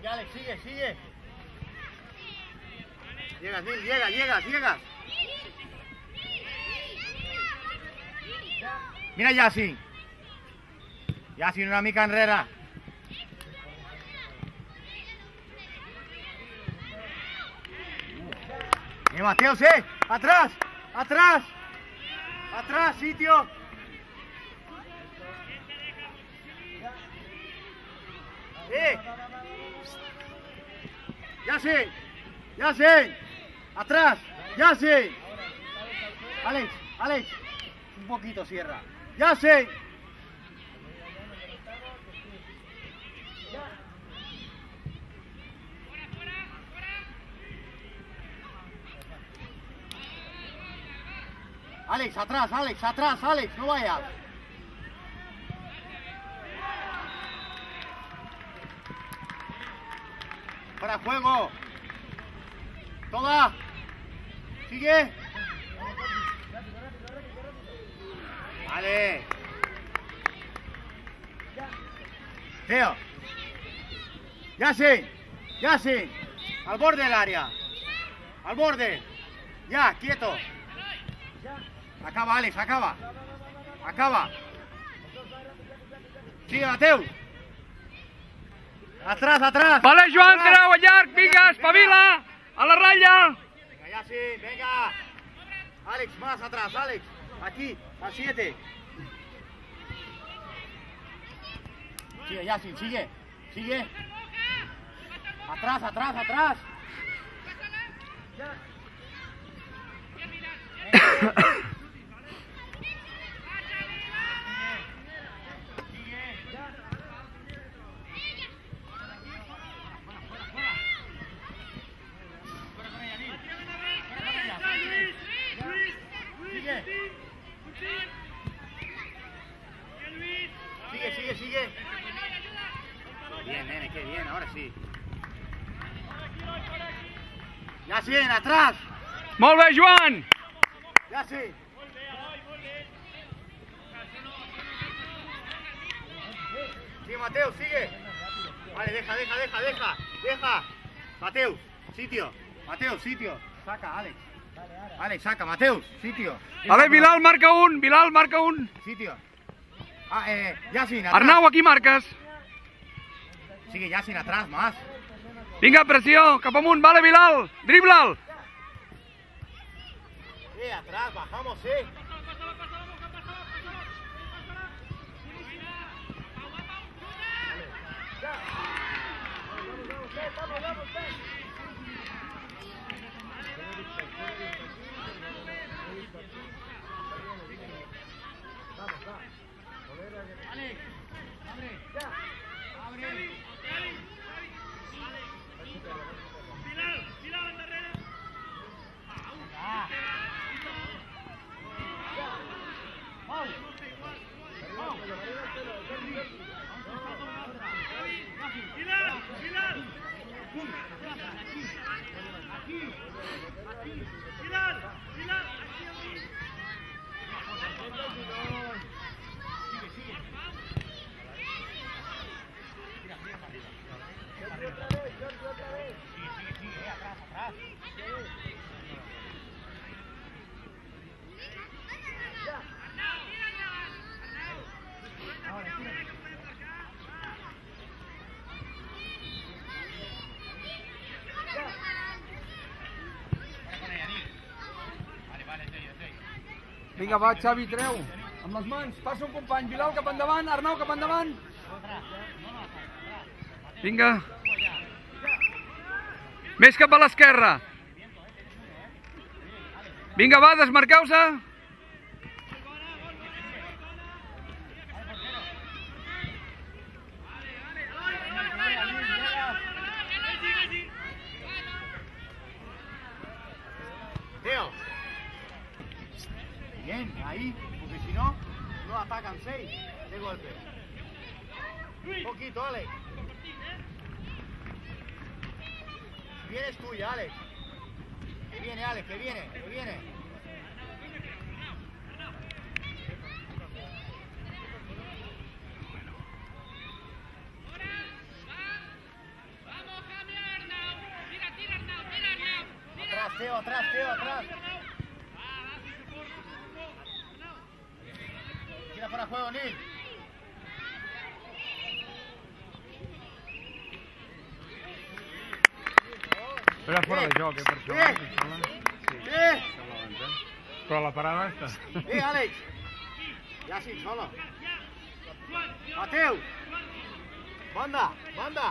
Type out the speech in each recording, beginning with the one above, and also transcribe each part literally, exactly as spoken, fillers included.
Sigue, Alex, sigue, sigue. Llegas, Nil, llegas, llegas, llegas. Mira Yasin. Yasin una mica enrere. Eh, Mateus, eh. Atrás, atrás. Atrás, sitio. Eh. Yasin. Yasin. Atrás. Yasin. Alex, Alex. Un poquito cierra. Yasin. Alex, atrás, Alex, atrás, Alex, no vayas. Para juego. Toda. Sigue. Vale. Teo. Yasin. Yasin. Al borde del área. Al borde. Ya, quieto. Acaba, Alex, acaba. Acaba. Sigue, Mateus. Atrás, atrás. Vale, Joan, creu a llarg, vinga, espavila. A la ratlla. Venga, Yasin, venga. Alex, más atrás, Alex. Aquí, a siete. Sigue, Yasin, sigue. Sigue. Atrás, atrás, atrás. Sigue, sigue, sigue. Bien, nene, qué bien, ahora sí. Yasin, atrás. Molt bé, Joan. Yasin. Sigue, Mateus, sigue. Vale, deja, deja, deja, deja. Deja. Mateus, sitio. Mateus, sitio. Saca, Alex. Alex, saca, Mateus, sitio. Vale, Bilal marca un, Bilal marca un. Sitio. Ah, eh, Yasin, atrás. Arnau, aquí marques. Sigue, Yasin, atrás, más. Vinga, pressió, cap amunt, vale, Bilal. Dribla'l. Eh, atrás, bajamos, eh. Alex, abre. Abre. Bilal, Bilal en darrere. Ah. Pau. Pau. Bilal, Bilal. Aquí. Aquí. Aquí. Bilal, Bilal. Sigue, sigue. Mira, mira, arriba. Otra vez, otra vez. Sigue, sigue, sigue, eh, atrás, atrás. Ahora, tira. Vinga, va, Xavi, treu. Amb les mans, passa un company. Bilal cap endavant, Arnau cap endavant. Vinga. Més cap a l'esquerra. Vinga, va, desmarqueu-se. Teo. Bien, ahí, porque si no, no atacan seis de golpe. Un poquito, Alex. Si viene es tuya, Alex. Que viene, Alex, que viene, que viene. Teo, atrás, Teo, atrás. Tira para juego, Nil. Era fora de joc, eh, per això. Bé. Bé. Però la parada està. Bé, Àlex. Ja sí, solo. Mateu. Banda, banda.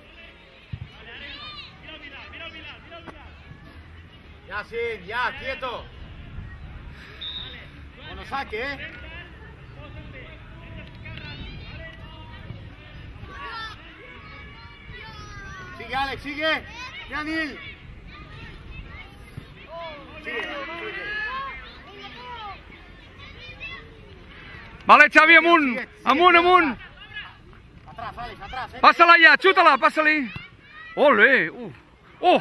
Ya sí, ya, quieto. Bueno, saque, ¿eh? Sigue, Alex, sigue. Yanil. Sigue, sigue. Vale, Xavi, amunt! Amunt, amunt! Atrás, Alex, atrás, eh. Passa-la ja, xuta-la, passa-li! Ole! Uh. Oh!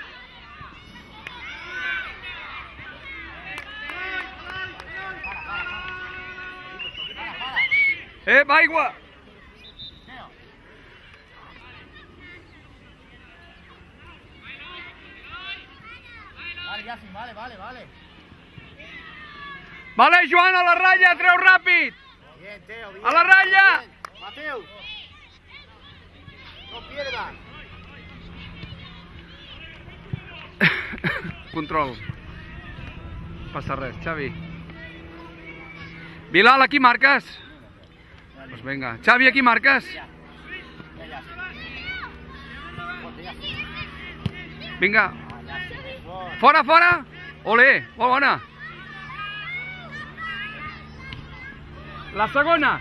Eh, aigua! Vale, ya sí, vale, vale, vale. Vale, Joan, a la ratlla, treu ràpid! Bien, Teo, bien. A la ratlla! Bien. Mateu. No pierdas. Control. Passa res, Xavi. Bilal, aquí marques? Pues venga. Xavi, aquí marques? Ya, ya sí. Ponte, ya sí. Vinga. Ah, ya sí, mejor. Fora, fora! Ole, molt bona. La segona.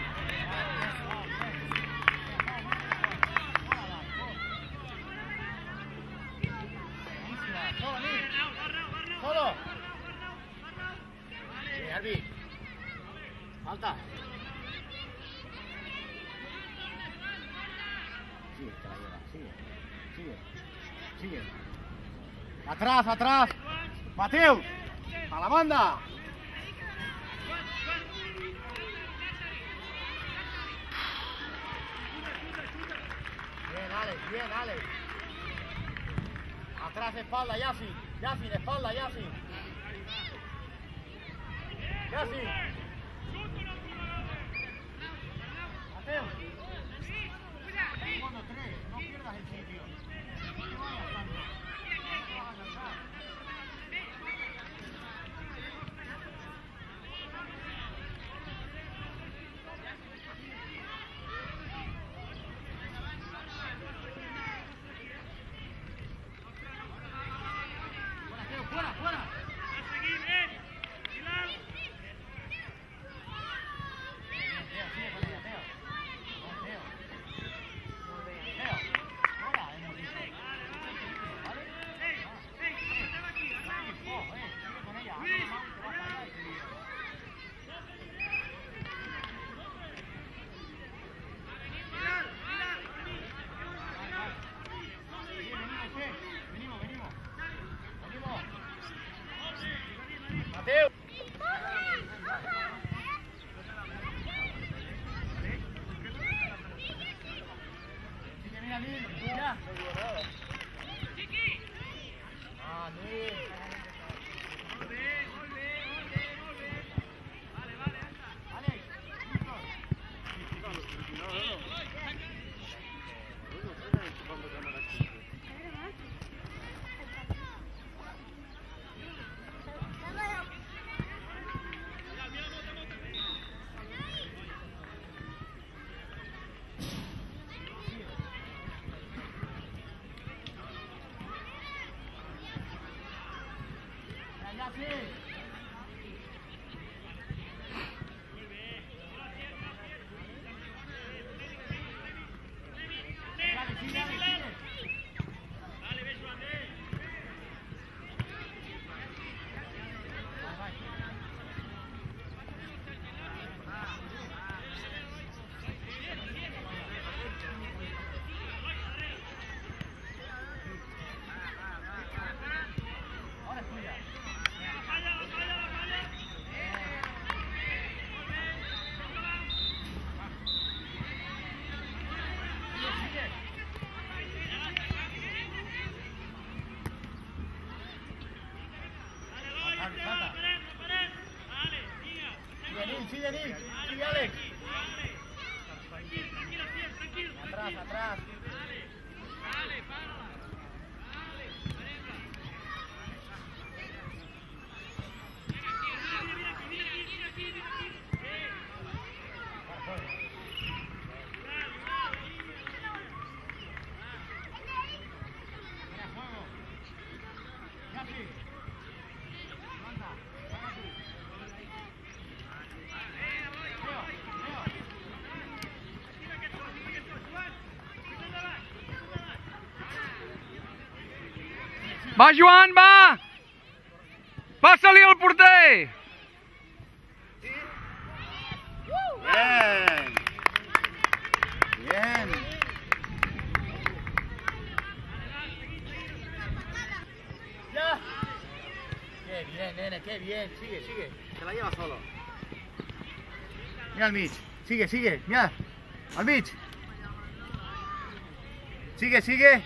Solo, Nil. Solo. Bien, Arbi. Falta. Sigue, que la lleva. Sigue. Sigue. Sigue. Atrás, atrás. Mateu. A la banda. Bien, Alex. Bien, Alex. Atrás de espalda, Yasin. Yasin, de espalda, Yasin. Yasin. Mateo. Cuando tres, no pierdas el sitio. No te vayas tanto. No te vas a cansar. Fuera, fuera. Venimos, venimos. Venimos. Mateu. Sigue, mira, Nil. Ya. Ah, Nil. Alex. Ya, sí. Dale, sigue, dale, sigue. Dale, beso, Andrés. Vai, vai. Ahora es tuya. sigue, Nil. Sigue, Alex. Atrás, atrás. Va, Joan, va! Passa-li al porter! Bien. Bien. Ya. Qué bien, nene, qué bien. Sigue, sigue. Se la lleva solo. Mira al mig. Sigue, sigue. Mira. Al mig. Sigue, sigue.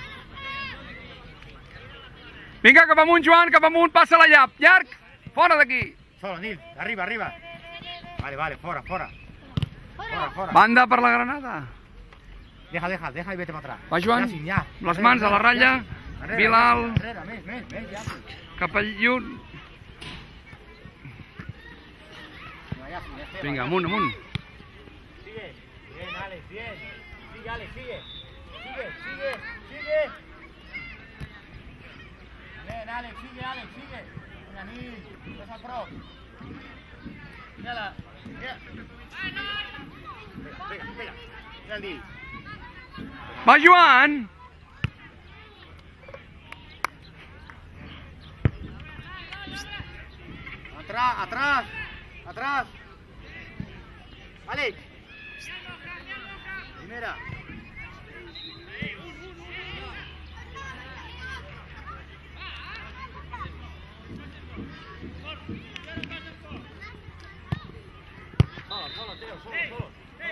Vinga, cap amunt, Joan, cap amunt, passa la llap. Llarg, fora d'aquí. Solo, Nil. Arriba, arriba. Vale, vale, fora, fora. Fora, fora. Banda per la granada. Deja, deja, deja y vete para atrás. Va, Joan, Yassin, ja. les mans a la ratlla. Arrere, Bilal, arrere, més, més, més, Yassin. cap al lluny. Venga, Yassin, este, Vinga, va, amunt, amunt. Sigue. Bien, Alex, bien. Sigue, Alex, sigue. Sigue, sigue, sigue. Bien, Alex, sigue, Alex, sigue. Venga, Nil, ves al prop. Mírala. Mira. Venga, venga. Mira el Nil. Va, Joan! Atrás, atrás, atrás. Alex. Primera. Solo, solo, Teo, solo, solo.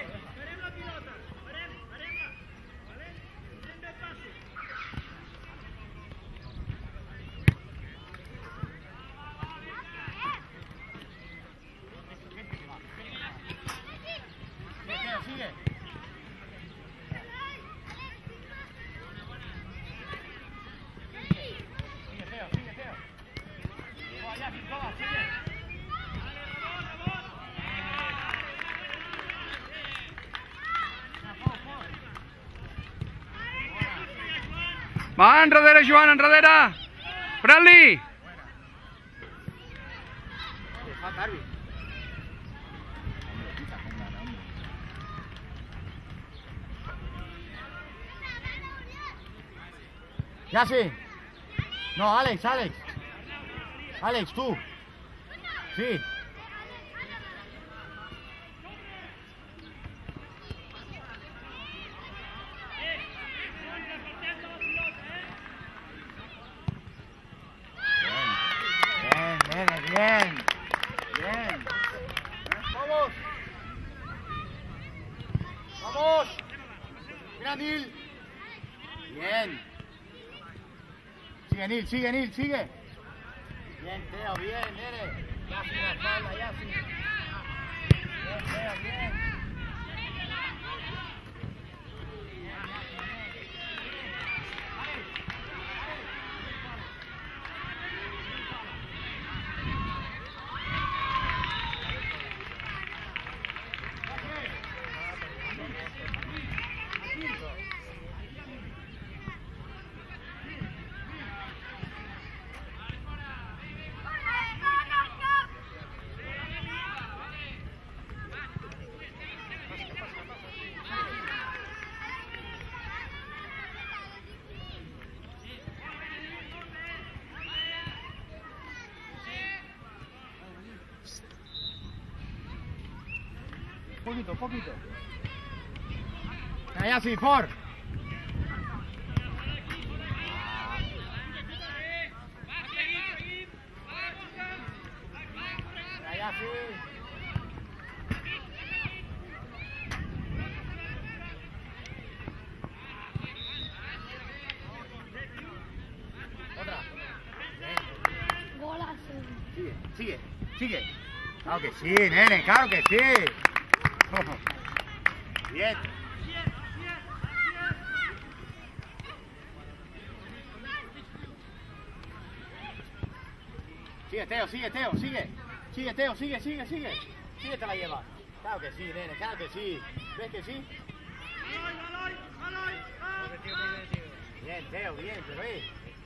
Sigue. Sigue, Teo, sigue, Teo. Toma, ya, toma, sigue. Va, enrere, Joan, enrere! Pren-li! Falta, Arbi. Ya sí. No, Alex, Alex. Alex, tú. Sí. Bien, bien, bien. Bien. Vamos. Vamos. Mira, Nil. Bien. Sigue, Nil, sigue, Nil, sigue. Bien, Teo, bien, nene. Yassin, la espalda, Yassin. Bien, Teo, bien. Poquito, poquito. Allá sí, for. Allá sí. Otra. Golazo. Sigue, sigue, sigue. Claro que sí, nene, claro que sí. Bien. Sigue, Teo, sigue, Teo, sigue. Sigue, Teo, sigue, sigue, sigue. Sigue, te la llevas. Claro que sí, nene, claro que sí. ¿Ves que sí? Bien, Teo, bien, pero eh.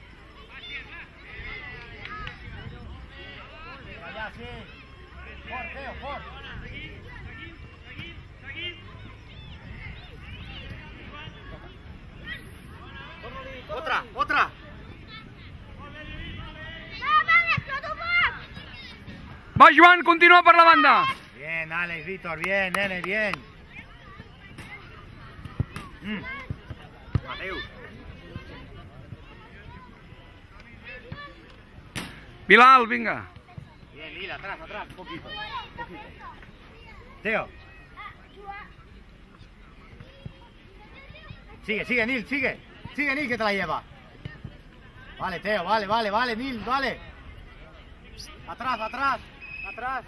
Allá, sí. Por, Teo, por. Otra, otra. Va, Joan, continua per la banda. Bien, Alex, Víctor, bien, nene, bien. Mm. Mateus. Bilal, vinga. Bien, Lila, atrás, atrás, un poquito, poquito. Teo. Sigue, sigue, Nil, sigue. Sigue, Nil, que te la lleva. Vale, Teo, vale, vale, vale, Nil, vale. Atrás, atrás, atrás.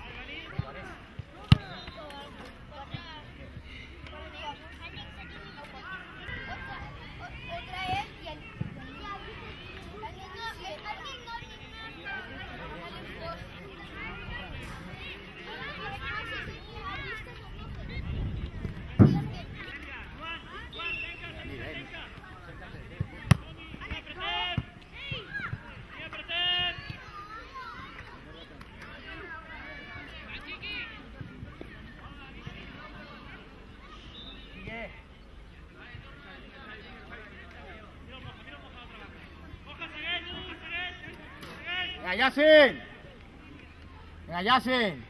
Venga, Yasin. Venga, Yasin.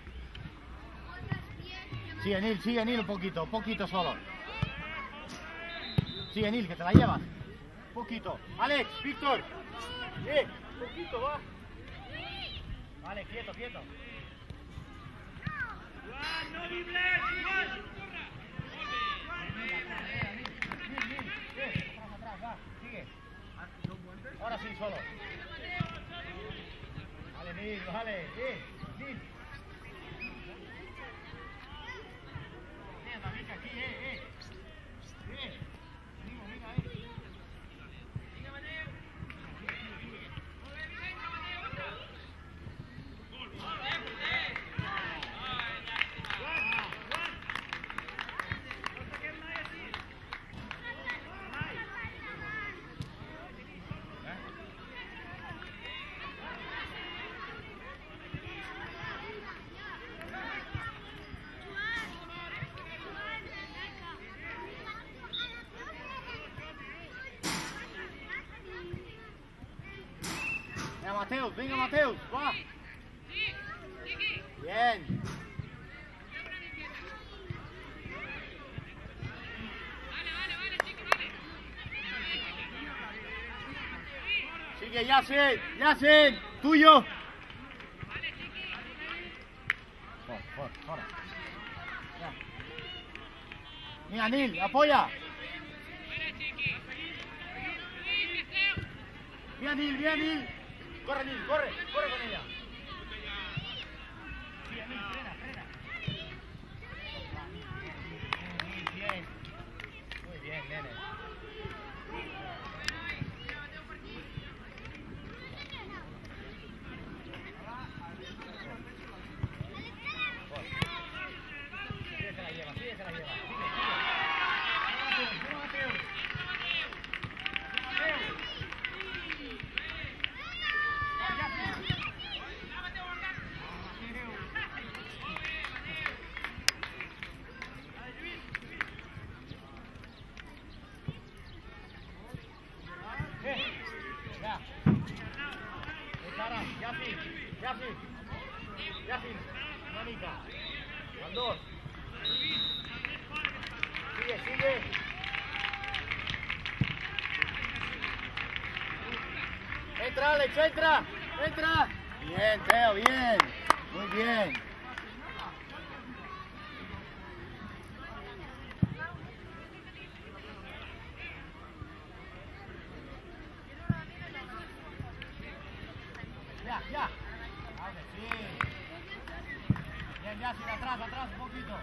Sigue, Nil, sigue, Nil, un poquito, un poquito solo. Sigue, Nil, que te la llevas. Un poquito. Alex, Víctor. Eh, un poquito, va. Vale, quieto, quieto. Ahora sí, solo. Vale, Nil, vale, eh, Nil. Mira, venga aquí, eh, eh. Eh, venga, venga, eh. Venga, Mateus, venga, Mateus, va. Bien. Sigue, Yasin, Yasin, tuyo. Fuera, fuera, fuera. Mira, Nil, apoya. Bien, Nil, bien, Nil. Corre, Nil, corre, corre con ella. Bien, Nil, frena, frena. Bien, bien. Muy bien, nene. Sigue, se la lleva, sigue, se la lleva. Yasin, Yasin, Yasin, Mónica, al dos. Sigue, sigue. Entra, Alex, entra, entra. Bien, Teo, bien, muy bien. Ya, ya. Vale, sí. Yacine, atrás, atrás, un poquito.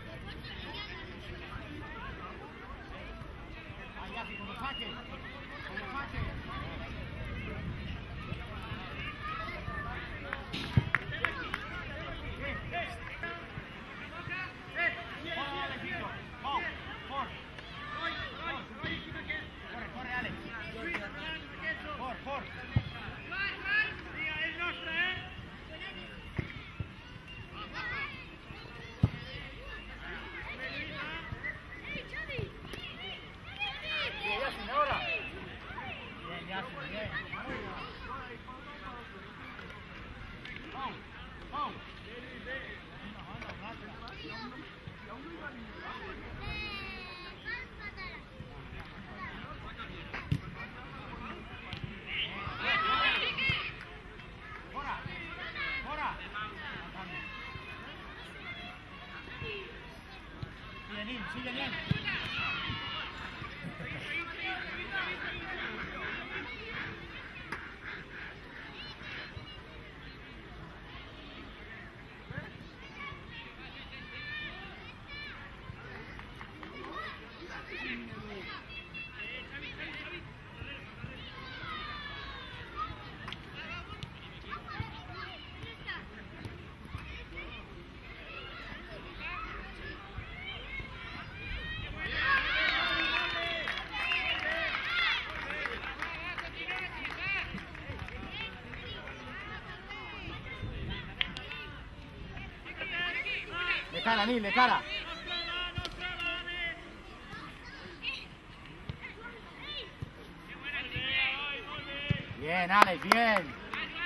Ahí, Yacine, con los saques. Con los saques. Sigue bien. De cara, Nil, de cara. Bien, Alex, bien.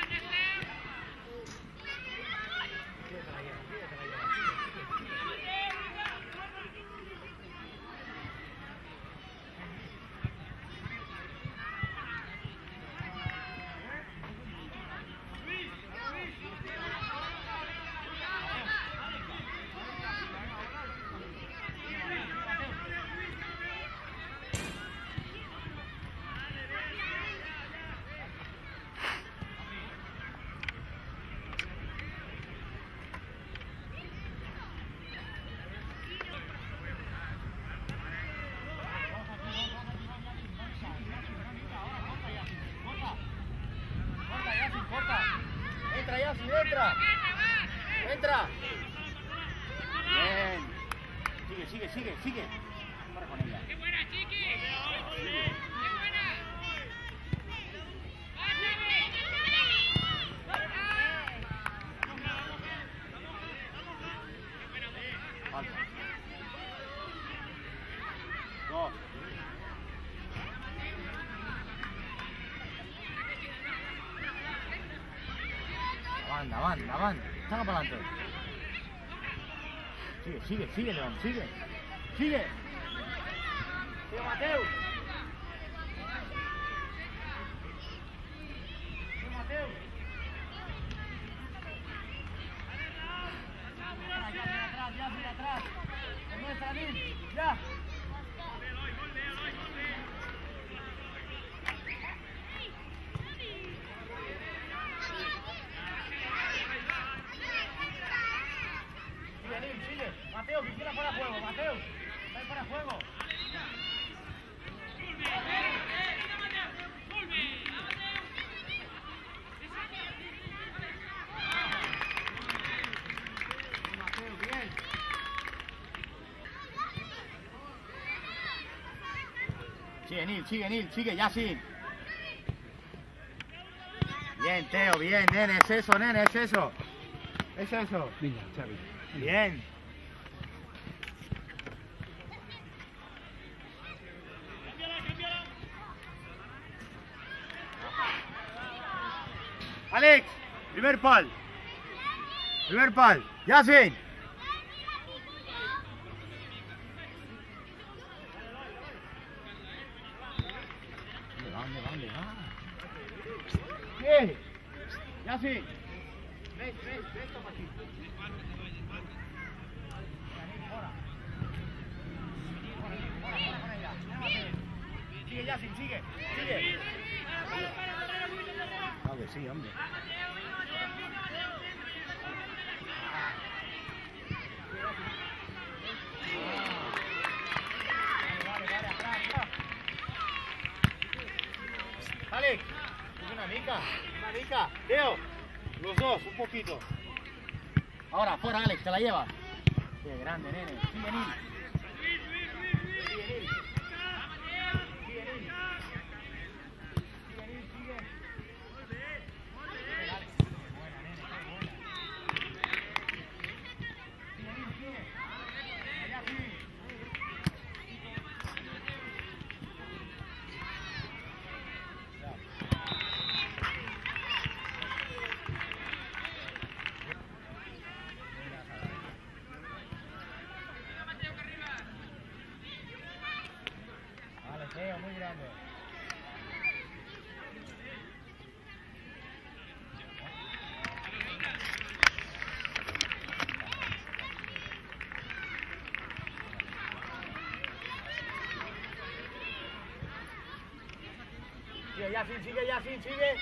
Entra, Yacine, entra. Entra. Bien. Sigue, sigue, sigue, sigue. Para con ella. ¡Qué buena, Chiqui! ¡Qué buena! Falta. Dos. Anda, anda, anda. Saca para adelante. Sigue, sigue, sigue, León, sigue. Sigue. Sigue, Mateo. Sigue, Mateo. Atrás, ya, mira, atrás. Muestra, Nil. Ya. Mateo, que quiera para juego, Mateo, ven para juego. Mateo, bien. Sigue, Nil, sigue, Nil, sigue, Yacine. Bien, Teo, bien, nene, es eso, nene, es eso. Es eso. Venga, Xavi. Bien. Alex, primer pal. Primer pal. Yacine. ¿Dónde va? ¿Dónde va? ¿Dónde va? Bien. Yacine. Ves, ves, ves, toma aquí. Sigue, Yacine, sigue, sigue. Ah, que sí, hombre. Alex. Es una mica, una mica. Teo, los dos, un poquito. Ahora, fuera, Alex, te la llevas. Qué grande, nene. Sigue, Nil. Sigue, Nil. Sigue, Nil. Sigue, Nil, sigue. Sigue, Alex. Buena, nene, qué buena. Sigue, Nil, sigue. Allá, sigue. Teo, muy grande. Sigue, Yasin, sigue, Yasin, sigue.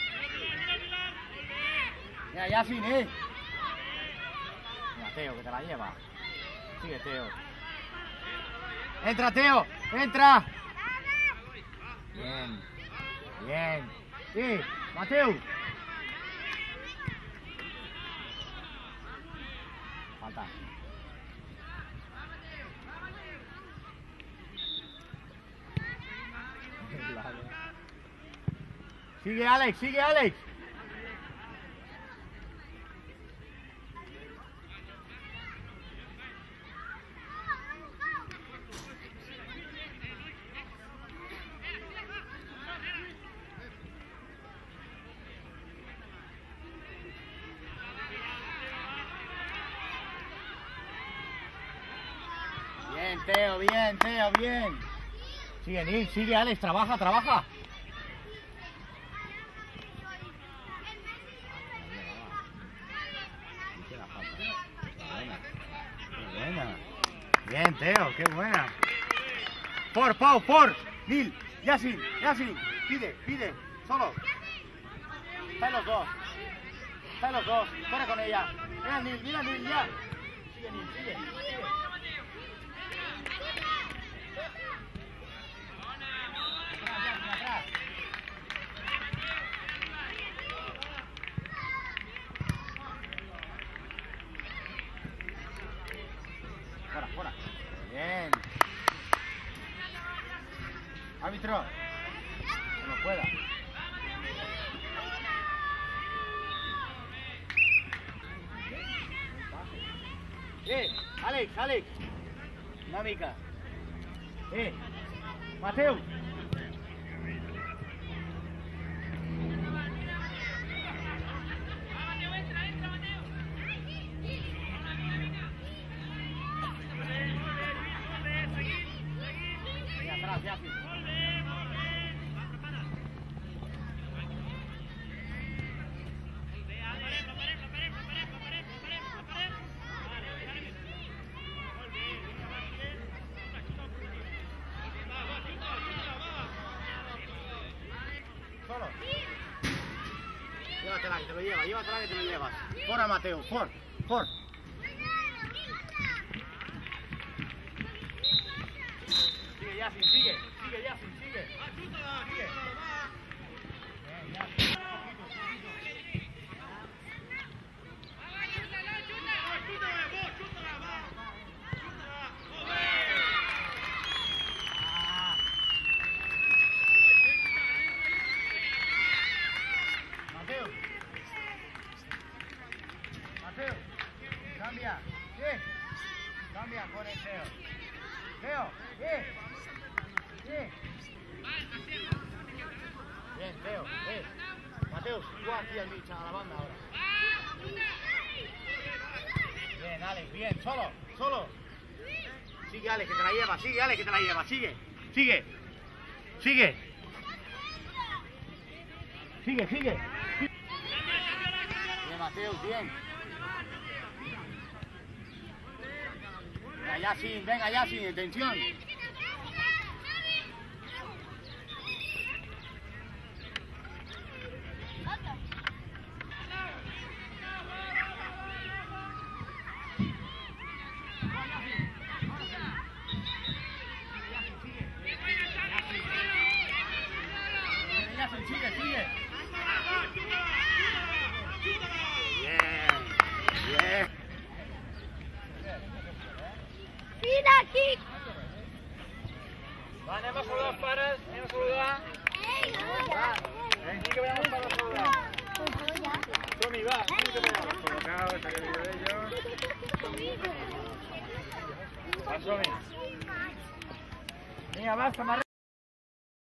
Mira, Yasin, eh. Mira, Teo, que te la lleva. Sigue, Teo. Entra, Teo, entra. Bien, bien. Sí, Mateo. Falta. Sigue Alex, sigue Alex. Bien, Teo, bien, Teo, bien. Sigue, Nil, sigue, Alex, trabaja, trabaja. Qué buena. Bien, Teo, qué buena. Por, Pau, por. Nil, Yasin, Yasin. Pide, pide, solo. Están los dos. Están los dos. Corre con ella. Mira, Nil, mira, Nil, ya. Sigue, Nil, sigue, sigue. Fuera, fuera. Bien. Árbitro. Como pueda. Eh, Alex, Alex. Dinámica. Eh, Mateo. Solo. Llévatela, que te lo llevas, llévatela que te lo llevas. Fuera, Mateo, for, for. Sigue, Yasin, sigue, sigue, Yasin, sigue. Sigue. Bien, Yasin. Mateo, cambia, ¿qué? Cambia con el Teo. Teo, ¿qué? ¿Qué? Bien, Teo, eh. Mateo, tú aquí al bicho, a la banda ahora. Bien, Alex, bien, solo, solo. Sigue, Alex, que te la lleva, sigue, Alex, que te la lleva, sigue, sigue, sigue. Sigue, sigue. Bien, Mateo, bien. Venga, Yasin, venga, Yasin, atención. Yasin, sigue, sigue. aquí! Va, anem a saludar els pares, anem a saludar. Ei, no, Va, eh, sí que veiem els pares a saludar. Som-hi, va, sí que veiem. Col·locaos, a que digo ellos. Va, som-hi. Vinga, va, samarreta.